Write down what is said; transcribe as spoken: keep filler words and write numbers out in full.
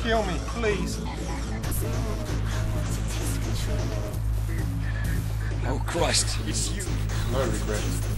kill me, please. Oh, Christ. It's you. No regret.